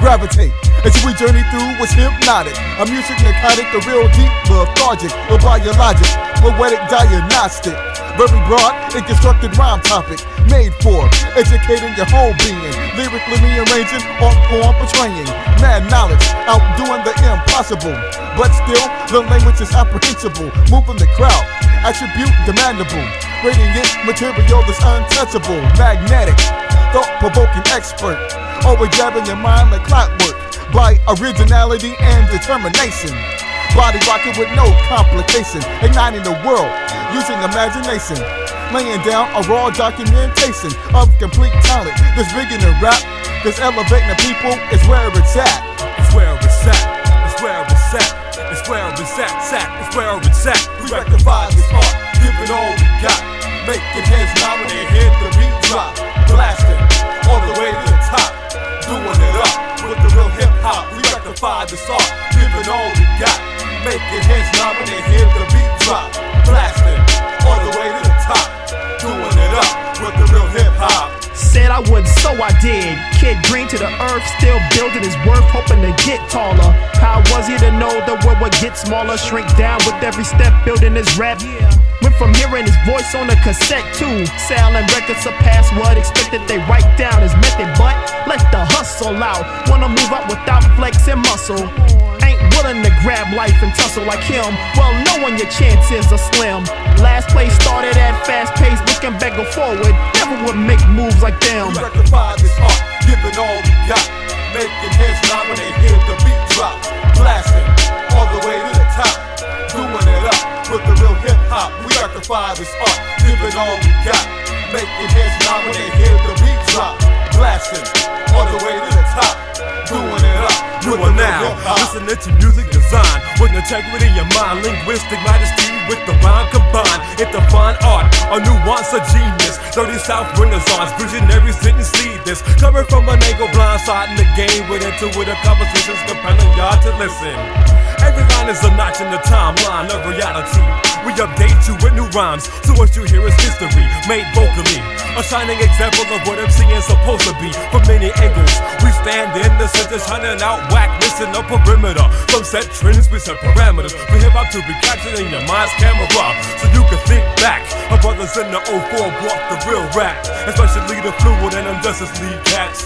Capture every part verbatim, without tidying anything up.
gravitate. As we journey through what's hypnotic, a music narcotic, the real deep, lethargic, or biologic, poetic diagnostic. Very broad and constructed rhyme topic, made for educating your whole being, lyrically rearranging, art form portraying, mad knowledge, outdoing the impossible. But still, the language is apprehensible, moving the crowd, attribute demandable, radiant material that's untouchable, magnetic, thought-provoking expert, always jabbing your mind like clockwork, by originality and determination. Body rocking with no complication, igniting the world using imagination, laying down a raw documentation of complete talent that's bigger than rap, cause elevating the people is where it's at. It's where it's at, it's where it's at, it's where it's at, sat, it's where it's at. We rectify this art, giving all we got, making heads nod when they hear the beat drop, blasting all the way to the top, doing it up with the real hip hop. We rectify this art, giving all we got, making heads nod when they hear the beat drop, blasting all the way to the top, doing it up with the real hip hop. Said I would, so I did. Kid green to the earth, still building his worth, hoping to get taller. How was he to know the world would get smaller? Shrink down with every step, building his rap. Went from hearing his voice on a cassette to selling records surpass what expected. They write down his method, but let the hustle out. Wanna move out without flex and muscle. Ain't willing to grab life and tussle like him. Well, knowing your chances are slim. Last place started at fast pace, looking back or forward. Never would make moves like them. We rectify this art, giving all we got, making heads nod when they hear the beat drop, blasting all the way to the top, doing it up with the real hip hop. We rectify this art, giving all we got, making heads nod when they hear the beat drop, blasting all the way to the top, doing it up. You are now listening to music design with integrity in your mind, linguistic majesty with the rhyme combined. It's the fine art, a nuance, a genius. Dirty South Renaissance, visionaries didn't see this. Coming from an angle, blindside in the game with intuitive compositions, compelling y'all to listen. Every line is a notch in the timeline of reality. We update you with new rhymes, so what you hear is history made vocally. A shining example of what M C is supposed to be. From many angles, we stand in the center, shining out whackness in the perimeter. From set trends, we set parameters for hip hop to be captured in your mind's camera, so you can think back. Our brothers in the oh four brought the real rap, especially the Fluid and them Justice League cats.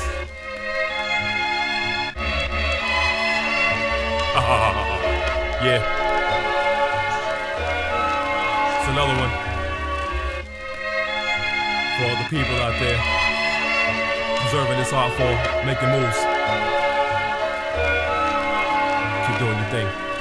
Yeah. It's another one for all the people out there preserving this art form, making moves. Keep doing your thing.